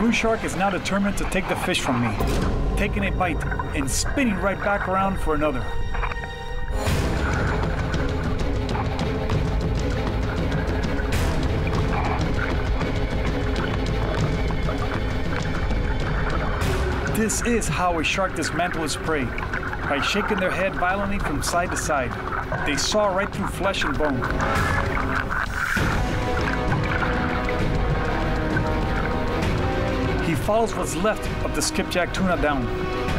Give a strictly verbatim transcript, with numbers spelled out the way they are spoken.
blue shark is now determined to take the fish from me, taking a bite and spinning right back around for another. This is how a shark dismantles its prey, by shaking their head violently from side to side. They saw right through flesh and bone. He follows what's left of the skipjack tuna down,